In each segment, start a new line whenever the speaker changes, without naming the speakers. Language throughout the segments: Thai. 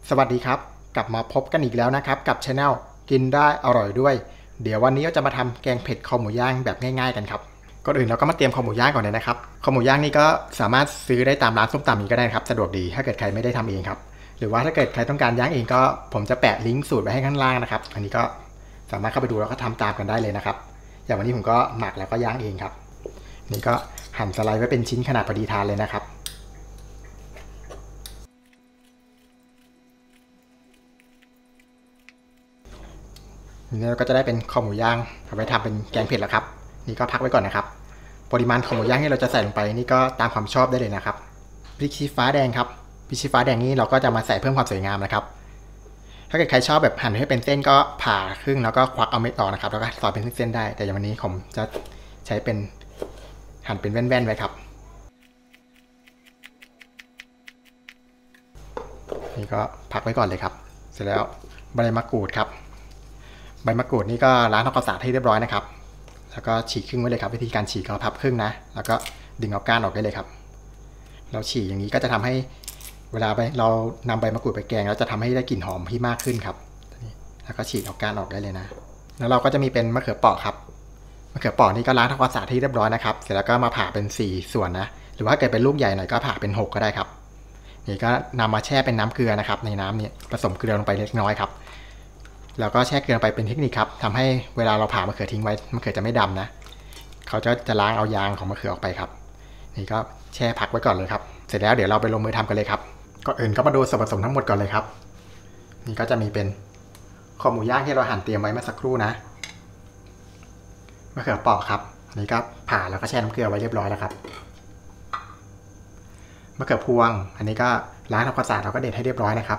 สวัสดีครับกลับมาพบกันอีกแล้วนะครับกับช anel กินได้อร่อยด้วยเดี๋ยววันนี้เราจะมาทำแกงเผ็ดคอหมูย่างแบบง่ายๆกันครับก่อนอื่นเราก็มาเตรียมคอหมูย่างก่อนเลยนะครับคอหมูย่างนี่ก็สามารถซื้อได้ตามร้านส้มตำนี้ก็ได้ครับสะดวกดีถ้าเกิดใครไม่ได้ทำเองครับหรือว่าถ้าเกิดใครต้องการย่างเองก็ผมจะแปะลิงก์สูตรไว้ให้ข้างล่างนะครับอันนี้ก็สามารถเข้าไปดูแล้วก็ทำตามกันได้เลยนะครับอย่างวันนี้ผมก็หมักแล้วก็ย่างเองครับนี่ก็หั่นสไลด์ไว้เป็นชิ้นขนาดพอดีทานเลยนะครับนี่เราก็จะได้เป็นคอหมูย่างเอาไว้ทำเป็นแกงเผ็ดแล้วครับนี่ก็พักไว้ก่อนนะครับปริมาณคอหมูย่างที่เราจะใส่ลงไปนี่ก็ตามความชอบได้เลยนะครับพริกชี้ฟ้าแดงครับพริกชี้ฟ้าแดงนี้เราก็จะมาใส่เพิ่มความสวยงามนะครับถ้าเกิดใครชอบแบบหั่นให้เป็นเส้นก็ผ่าครึ่งแล้วก็ควักเอาเม็ดออกนะครับแล้วก็ซอยเป็นเส้นๆได้แต่อย่างวันนี้ผมจะใช้เป็นหั่นเป็นแว่นๆไว้ครับนี่ก็พักไว้ก่อนเลยครับเสร็จแล้วใบมะกรูดครับใบมะกรูดนี่ก็ล้างทำความสะอาดให้เรียบร้อยนะครับแล้วก็ฉีกครึ่งไว้เลยครับวิธีการฉีกก็พับครึ่งนะแล้วก็ดึงเอาก้านออกได้เลยครับเราฉีกอย่างนี้ก็จะทำให้เวลาเรานำใบมะกรูดไปแกงแล้วจะทำให้ได้กลิ่นหอมที่มากขึ้นครับแล้วก็ฉีกเอาก้านออกได้เลยนะแล้วเราก็จะมีเป็นมะเขือเปราะครับมะเขือเปราะนี่ก็ล้างทำความสะอาดให้เรียบร้อยนะครับเสร็จแล้วก็มาผ่าเป็น4ส่วนนะหรือว่าเกิดเป็นลูกใหญ่หน่อยก็ผ่าเป็น6ก็ได้ครับนี่ก็นำมาแช่เป็นน้ำเกลือนะครับในน้ำนี้ผสมเกลือลงไปเล็กน้อยครับแล้วก็แช่เกลือไปเป็นเทคนิคครับทำให้เวลาเราผ่ามะเขือทิ้งไว้มะเขือจะไม่ดำนะเขาจะล้างเอายางของมะเขือออกไปครับนี่ก็แช่พักไว้ก่อนเลยครับเสร็จแล้วเดี๋ยวเราไปลงมือทำกันเลยครับก่อนอื่นก็มาดูส่วนผสมทั้งหมดก่อนเลยครับนี่ก็จะมีเป็นคอหมูย่างที่เราหั่นเตรียมไว้เมื่อสักครู่นะมะเขือเปราะครับอันนี้ก็ผ่าแล้วก็แช่น้ำเกลือไว้เรียบร้อยแล้วครับมะเขือพวงอันนี้ก็ล้างทำความสะอาดแล้วก็เด็ดให้เรียบร้อยนะครับ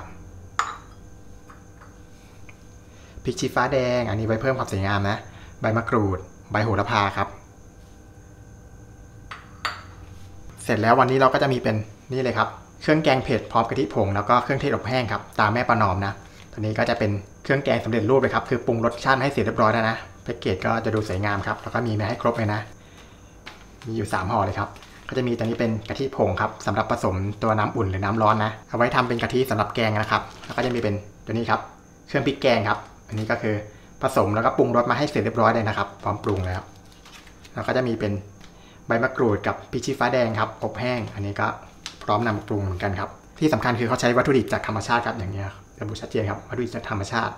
พริกชี้ฟ้าแดงอันนี้ไว้เพิ่มความสวยงามนะใบมะกรูดใบโหระพาครับเสร็จแล้ววันนี้เราก็จะมีเป็นนี่เลยครับเครื่องแกงเผ็ดพร้อมกะทิผงแล้วก็เครื่องเทศอบแห้งครับตามแม่ประนอมนะตัวนี้ก็จะเป็นเครื่องแกงสำเร็จรูปเลยครับคือปรุงรสชาติให้เสร็จเรียบร้อยแล้วนะแพ็กเกจก็จะดูสวยงามครับแล้วก็มีมาให้ครบเลยนะมีอยู่3ห่อเลยครับก็จะมีตัวนี้เป็นกะทิผงครับสำหรับผสมตัวน้ำอุ่นหรือน้ำร้อนนะเอาไว้ทำเป็นกะทิสำหรับแกงนะครับแล้วก็จะมีเป็นตัวนี้ครับเครื่องพริกแกงครับอันนี้ก็คือผสมแล้วก็ปรุงรสมาให้เสร็จเรียบร้อยเลยนะครับพร้อมปรุงแล้วก็จะมีเป็นใบมะกรูดกับพริกชี้ฟ้าแดงครับอบแห้งอันนี้ก็พร้อมนำมาปรุงเหมือนกันครับที่สำคัญคือเขาใช้วัตถุดิบจากธรรมชาติครับอย่างนี้ระบุชัดเจนครับวัตถุดิบจากธรรมชาติ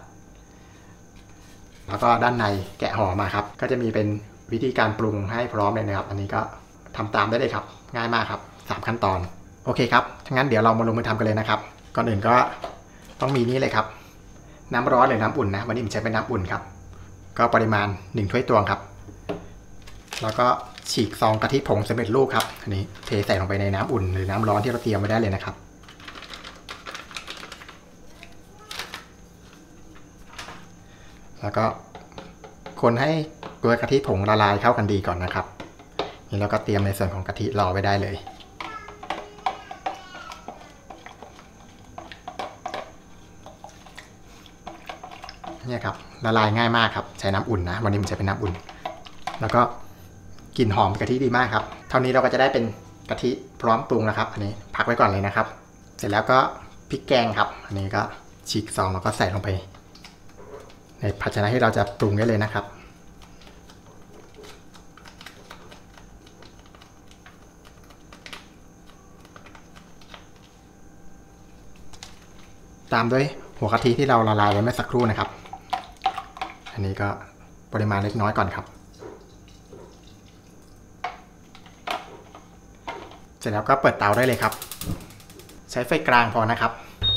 แล้วก็ด้านในแกะห่อมาครับก็จะมีเป็นวิธีการปรุงให้พร้อมเลยนะครับอันนี้ก็ทำตามได้เลยครับง่ายมากครับ3ขั้นตอนโอเคครับงั้นเดี๋ยวเรามาลงมือทำกันเลยนะครับก่อนอื่นก็ต้องมีนี่เลยครับน้ำร้อนหรือน้ำอุ่นนะวันนี้ผมใช้เป็นน้ำอุ่นครับก็ปริมาณ1ถ้วยตวงครับแล้วก็ฉีกซองกะทิผงสำเร็จรูปครับอันนี้เทใส่ลงไปในน้ำอุ่นหรือน้ำร้อนที่เราเตรียมไว้ได้เลยนะครับแล้วก็คนให้ตัวกะทิผงละลายเข้ากันดีก่อนนะครับนี่เราก็เตรียมในส่วนของกะทิรอไว้ได้เลยเนี่ยครับละลายง่ายมากครับใช้น้ำอุ่นนะวันนี้ผมใช้เป็นน้ำอุ่นแล้วก็กลิ่นหอมกะทิดีมากครับเท่านี้เราก็จะได้เป็นกะทิพร้อมปรุงนะครับอันนี้พักไว้ก่อนเลยนะครับเสร็จแล้วก็พริกแกงครับอันนี้ก็ฉีกซองแล้วก็ใส่ลงไปในภาชนะที่เราจะปรุงได้เลยนะครับตามด้วยหัวกะทิที่เราละลายไว้เมื่อสักครู่นะครับอันนี้ก็ปริมาณเล็กน้อยก่อนครับเสร็จแล้วก็เปิดเตาได้เลยครับใช้ไฟกลางพอนะครับ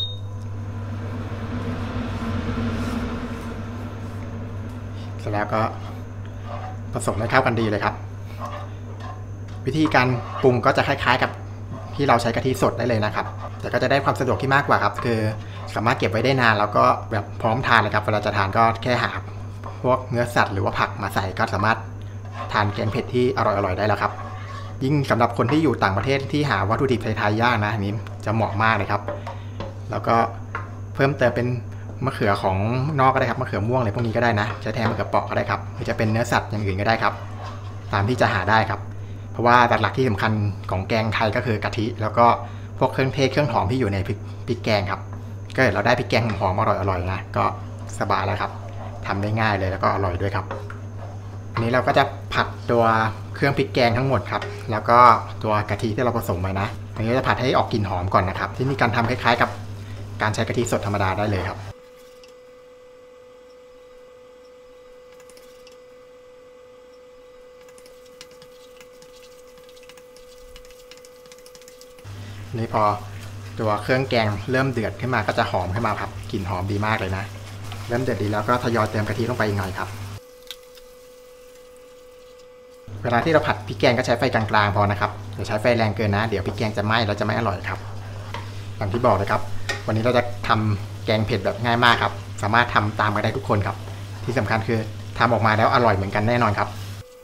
เสร็จแล้วก็ผสมให้เข้ากันดีเลยครับวิธีการปรุงก็จะคล้ายๆกับที่เราใช้กะทิสดได้เลยนะครับแต่ก็จะได้ความสะดวกที่มากกว่าครับคือสามารถเก็บไว้ได้นานแล้วก็แบบพร้อมทานเลยครับเวลาจะทานก็แค่หาพวกเนื้อสัตว์หรือว่าผักมาใส่ก็สามารถทานแกงเผ็ดที่อร่อยๆได้แล้วครับยิ่งสำหรับคนที่อยู่ต่างประเทศที่หาวัตถุดิบไทยๆยากนะอันนี้จะเหมาะมากเลยครับแล้วก็เพิ่มเติมเป็นมะเขือของนอกก็ได้ครับมะเขือม่วงอะไรพวกนี้ก็ได้นะจะแทนมะเขือเปราะก็ได้ครับหรือจะเป็นเนื้อสัตว์อย่างอื่นก็ได้ครับตามที่จะหาได้ครับเพราะว่าหลักที่สำคัญของแกงไทยก็คือกะทิแล้วก็พวกเครื่องเทศเครื่องหอมที่อยู่ในพริกแกงครับก็เห็นเราได้พริกแกงหอมอร่อยๆนะก็สบายแล้วครับทำได้ง่ายเลยแล้วก็อร่อยด้วยครับอันนี้เราก็จะผัดตัวเครื่องพริกแกงทั้งหมดครับแล้วก็ตัวกะทิที่เราผสมไว้นะอันนี้จะผัดให้ออกกลิ่นหอมก่อนนะครับที่นี่การทำคล้ายๆกับการใช้กะทิสดธรรมดาได้เลยครับนี่พอตัวเครื่องแกงเริ่มเดือดขึ้นมาก็จะหอมขึ้นมาครับกลิ่นหอมดีมากเลยนะเริ่มเดือดดีแล้วก็ทยอยเติมกะทิลงไปอีกหน่อยครับเวลาที่เราผัดพริกแกงก็ใช้ไฟกลางๆพอนะครับอย่าใช้ไฟแรงเกินนะเดี๋ยวพริกแกงจะไหม้แล้วจะไม่อร่อยครับอย่างที่บอกเลยครับวันนี้เราจะทำแกงเผ็ดแบบง่ายมากครับสามารถทำตามกันได้ทุกคนครับที่สำคัญคือทำออกมาแล้วอร่อยเหมือนกันแน่นอนครับ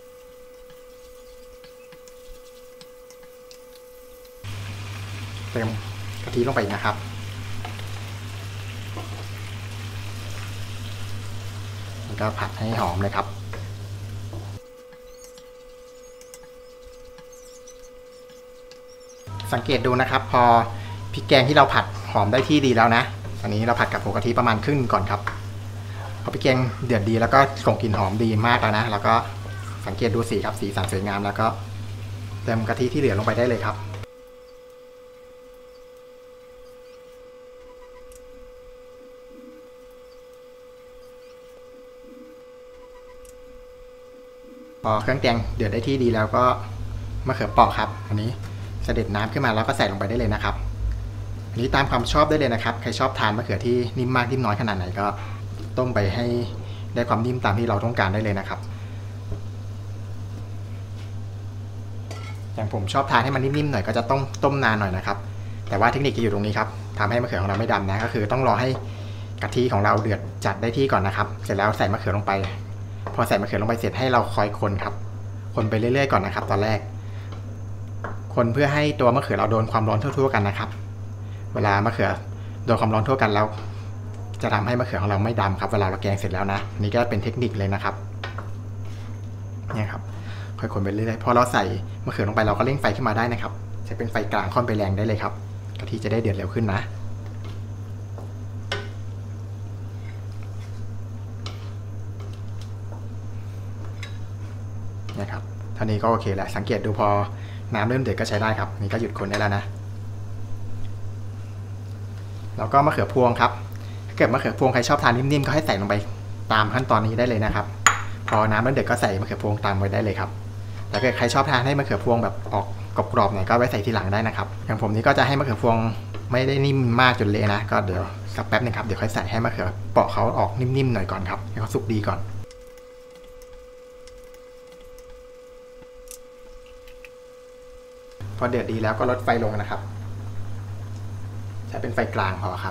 เติมกะทิลงไปอีกนะครับแล้วก็ผัดให้หอมเลยครับสังเกตดูนะครับพอพริกแกงที่เราผัดหอมได้ที่ดีแล้วนะตอนนี้เราผัดกับหัวกะทิประมาณครึ่งก่อนครับพอพริกแกงเดือดดีแล้วก็ส่งกลิ่นหอมดีมากแล้วนะแล้วก็สังเกตดูสีครับสีสันสวยงามแล้วก็เติมกะทิที่เหลือลงไปได้เลยครับพอเครื่องแกงเดือดได้ที่ดีแล้วก็มะเขือเปราะครับอันนี้เสด็จน้ำขึ้นมาแล้วก็ใส่ลงไปได้เลยนะครับอันนี้ตามความชอบได้เลยนะครับใครชอบทานมะเขือที่นิ่มมากนิ่มน้อยขนาดไหนก็ต้มไปให้ได้ความนิ่มตามที่เราต้องการได้เลยนะครับอย่างผมชอบทานให้มันนิ่มๆหน่อยก็จะต้องต้มนานหน่อยนะครับแต่ว่าเทคนิคจะอยู่ตรงนี้ครับทำให้มะเขือของเราไม่ดำนะก็คือต้องรอให้กะทิของเราเดือดจัดได้ที่ก่อนนะครับเสร็จแล้วใส่มะเขือลงไปพอใส่มะเขือลงไปเสร็จให้เราคอยคนครับคนไปเรื่อยๆก่อนนะครับตอนแรกคนเพื่อให้ตัวมะเขือเราโดนความร้อนทั่วๆกันนะครับเวลามะเขือโดนความร้อนทั่วกันแล้วจะทำให้มะเขือของเราไม่ดำครับเวลาเราแกงเสร็จแล้วนะนี่ก็เป็นเทคนิคเลยนะครับเนี่ยครับค่อยคนไปเรื่อยๆพอเราใส่มะเขือลงไปเราก็เร่งไฟขึ้นมาได้นะครับใช้เป็นไฟกลางค่อนไปแรงได้เลยครับกะทิจะได้เดือดเร็วขึ้นนะนะครับเท่านี้ก็โอเคแหละสังเกตดูพอน้ำเริ่มเดือดก็ใช้ได้ครับนี่ก็หยุดคนได้แล้วนะแล้วก็มะเขือพวงครับถ้าเกิดมะเขือพวงใครชอบทานนิ่มๆก็ให้ใส่ลงไปตามขั้นตอนนี้ได้เลยนะครับพอน้ำเริ่มเดือดก็ใส่มะเขือพวงตามไว้ได้เลยครับแต่ถ้าเกิดใครชอบทานให้มะเขือพวงแบบออกกรอบๆหน่อยก็ไว้ใส่ทีหลังได้นะครับอย่างผมนี่ก็จะให้มะเขือพวงไม่ได้นิ่มมากจนเละนะก็เดี๋ยวสักแป๊บนึงครับเดี๋ยวค่อยใส่ให้มะเขือเปาะเขาออกนิ่มๆหน่อยก่อนครับให้เขาสุกดีก่อนพอเดือดดีแล้วก็ลดไฟลงนะครับใช้เป็นไฟกลางพอครับ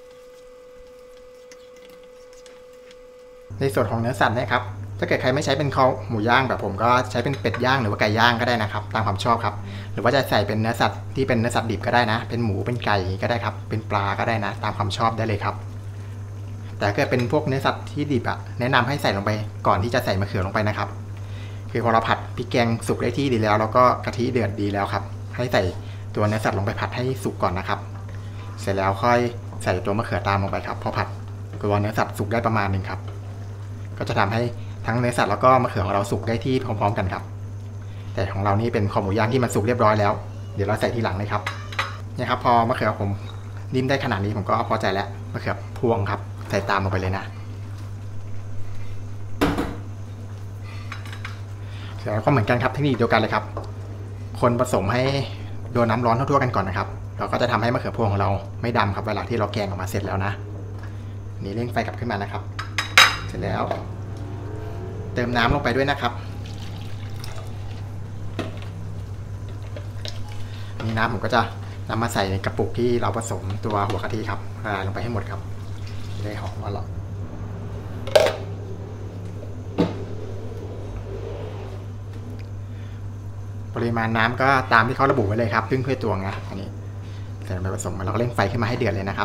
ในส่วนของเนื้อสัตว์นะครับถ้าเกิดใครไม่ใช้เป็นคอหมูย่างแบบผมก็ใช้เป็นเป็ดย่างหรือว่าไก่ย่างก็ได้นะครับตามความชอบครับหรือว่าจะใส่เป็นเนื้อสัตว์ที่เป็นเนื้อสัตว์ดิบก็ได้นะเป็นหมูเป็นไก่ก็ได้ครับเป็นปลาก็ได้นะตามความชอบได้เลยครับแต่ถ้าเกิดเป็นพวกเนื้อสัตว์ที่ดิบอะแนะนำให้ใส่ลงไปก่อนที่จะใส่มะเขือลงไปนะครับคือพอเราผัดพริกแกงสุกได้ที่ดีแล้วก็กะทิเดือดดีแล้วครับให้ใส่ตัวเนื้อสัตว์ลงไปผัดให้สุกก่อนนะครับเสร็จแล้วค่อยใส่ตัวมะเขือตามลงไปครับพอผัดตัวเนื้อสัตว์สุกได้ประมาณนึงครับก็จะทำให้ทั้งเนื้อสัตว์แล้วก็มะเขือของเราสุกได้ที่พร้อมๆกันครับแต่ของเรานี่เป็นคอหมูย่างที่มันสุกเรียบร้อยแล้วเดี๋ยวเราใส่ทีหลังเลยครับเนี่ยครับพอมะเขือผมนิ่มได้ขนาดนี้ผมก็พอใจแล้วมะเขือพวงครับใส่ตามลงไปเลยนะเสร็จแล้วก็เหมือนกันครับเทคนิคเดียวกันเลยครับคนผสมให้โดนน้ำร้อนทั่วๆกันก่อนนะครับเราก็จะทำให้มะเขือพวงของเราไม่ดำครับเวลาที่เราแกงออกมาเสร็จแล้วนะนี่เร่งไฟกลับขึ้นมานะครับเสร็จแล้วเติมน้ำลงไปด้วยนะครับนี่น้ำผมก็จะนำมาใส่ในกระปุกที่เราผสมตัวหัวกะทิครับลงไปให้หมดครับจะได้หอมอร่อยปริมาณน้ำก็ตามที่เขาระบุไว้เลยครับครึ่งถ้วยตวงนะอันนี้ใส่ลงไปผสมแล้วก็เร่งไฟขึ้นมาให้เดือดเลยนะครับ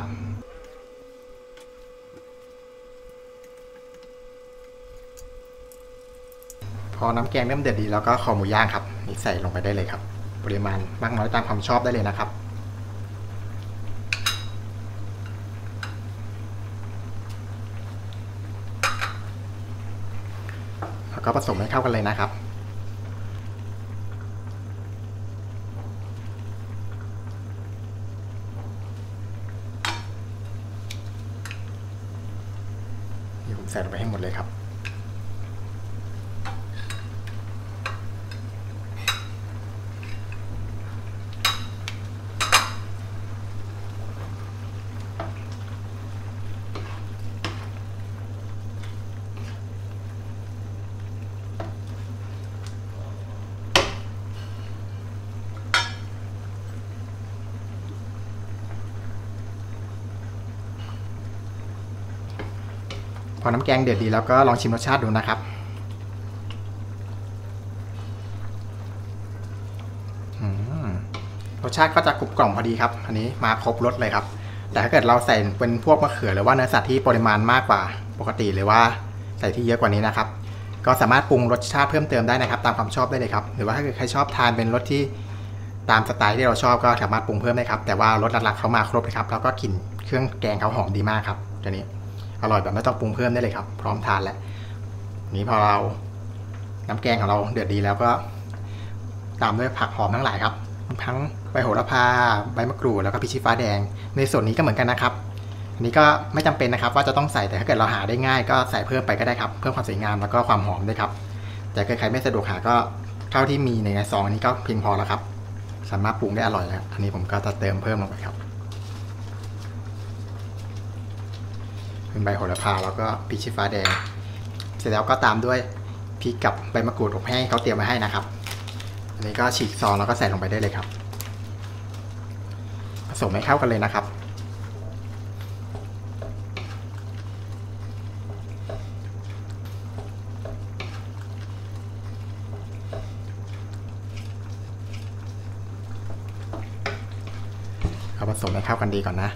พอน้ำแกงเริ่มเดือดดีแล้วก็คอหมูย่างครับนี่ใส่ลงไปได้เลยครับปริมาณมากน้อยตามความชอบได้เลยนะครับก็ผสมให้เข้ากันเลยนะครับเดี๋ยวผมใส่ลงไปให้หมดเลยครับพอน้ำแกงเดือดดีแล้วก็ลองชิมรสชาติดูนะครับรสชาติก็จะกรุบกร่อมพอดีครับอันนี้มาครบรสเลยครับแต่ถ้าเกิดเราใส่เป็นพวกมะเขือหรือว่าเนื้อสัตว์ที่ปริมาณมากกว่าปกติหรือว่าใส่ที่เยอะกว่านี้นะครับก็สามารถปรุงรสชาติเพิ่มเติมได้นะครับตามความชอบได้เลยครับหรือว่าถ้าเกิดใครชอบทานเป็นรสที่ตามสไตล์ที่เราชอบก็สามารถปรุงเพิ่มได้ครับแต่ว่ารสหลักๆเขามาครบเลยครับแล้วก็กลิ่นเครื่องแกงเขาหอมดีมากครับตัวนี้อร่อยแบบไม่ต้องปรุงเพิ่มได้เลยครับพร้อมทานแล้วนี้พอเราน้ำแกงของเราเดือดดีแล้วก็ตามด้วยผักหอมทั้งหลายครับทั้งใบโหระพาใบมะกรูดแล้วก็พริกชี้ฟ้าแดงในส่วนนี้ก็เหมือนกันนะครับอันนี้ก็ไม่จำเป็นนะครับว่าจะต้องใส่แต่ถ้าเกิดเราหาได้ง่ายก็ใส่เพิ่มไปก็ได้ครับเพิ่มความสวยงามแล้วก็ความหอมด้วยครับแต่ใครไม่สะดวกหาก็เท่าที่มีในซองอันนี้ก็เพียงพอแล้วครับสามารถปรุงได้อร่อยแล้วอันนี้ผมก็จะเติมเพิ่มลงไปครับเป็นใบโหระพาแล้วก็พริกชี้ฟ้าแดงเสร็จแล้วก็ตามด้วยพริกกับใบมะกรูดอบแห้งเขาเตรียมมาให้นะครับอันนี้ก็ฉีกซองแล้วก็ใส่ลงไปได้เลยครับผสมให้เข้ากันเลยนะครับเอาผสมให้เข้ากันดีก่อนนะ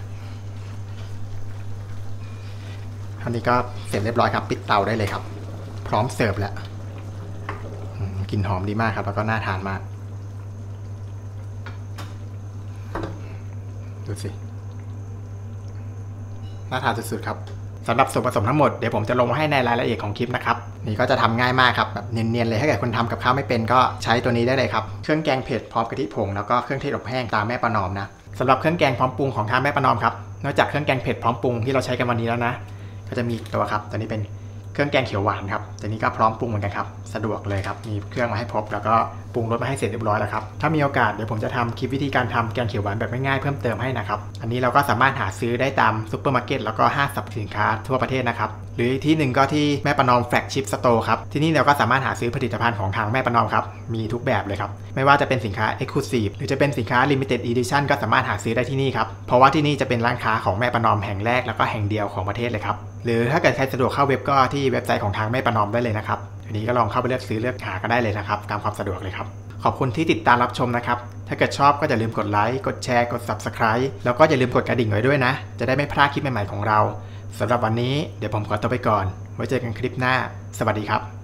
อันนี้ก็เสร็จเรียบร้อยครับปิดเตาได้เลยครับพร้อมเสิร์ฟแล้วกลิ่นหอมดีมากครับแล้วก็น่าทานมากดูสิน่าทานสุดๆครับสำหรับส่วนผสมทั้งหมดเดี๋ยวผมจะลงมาให้ในรายละเอียดของคลิปนะครับนี่ก็จะทำง่ายมากครับแบบเนียนๆเลยถ้าเกิดคนทำกับข้าวไม่เป็นก็ใช้ตัวนี้ได้เลยครับเครื่องแกงเผ็ดพร้อมกะทิผงแล้วก็เครื่องเทศอบแห้งตามแม่ประนอมนะสำหรับเครื่องแกงพร้อมปรุงของทางแม่ประนอมครับนอกจากเครื่องแกงเผ็ดพร้อมปรุงที่เราใช้กันวันนี้แล้วนะก็จะมีตัวครับตัวนี้เป็นเครื่องแกงเขียวหวานครับตัวนี้ก็พร้อมปรุงเหมือนกันครับสะดวกเลยครับมีเครื่องมาให้ครบแล้วก็ปรุงรสมาให้เสร็จเรียบร้อยแล้วครับถ้ามีโอกาสเดี๋ยวผมจะทำคลิปวิธีการทำแกงเขียวหวานแบบง่ายๆเพิ่มเติมให้นะครับอันนี้เราก็สามารถหาซื้อได้ตามซุปเปอร์มาร์เก็ตแล้วก็ห้างสรรพสินค้าทั่วประเทศนะครับหรือที่หนึ่งก็ที่แม่ประนอมแฟลกชิพสโตร์ครับที่นี่เราก็สามารถหาซื้อผลิตภัณฑ์ของทางแม่ประนอมครับมีทุกแบบเลยครับไม่ว่าจะเป็นสินค้า Exclusive หรือจะเป็นสินค้า Limited Edition ก็สามารถหาซื้อได้ที่นี่ครับเพราะว่าที่นี่จะเป็นร้านค้าของแม่ประนอมแห่งแรกแล้วก็แห่งเดียวของประเทศเลยครับหรือถ้าเกิดใครสะดวกเข้าเว็บก็ที่เว็บไซต์ของทางแม่ประนอมได้เลยนะครับอันนี้ก็ลองเข้าไปเลือกซื้อเลือกหาก็ได้เลยนะครับตามความสะดวกเลยครับขอบคุณที่ติดตามรับชมนะครับถ้าเกิดชอบก็อย่าลืมกดไลค์กดแชร์กด Subscribe แล้วก็อย่าลืมกดกระดิ่งไว้ด้วยนะจะได้ไม่พลาดคลิปใหม่ๆของเราสำหรับวันนี้เดี๋ยวผมขอตัวไปก่อนไว้เจอกันคลิปหน้าสวัสดีครับ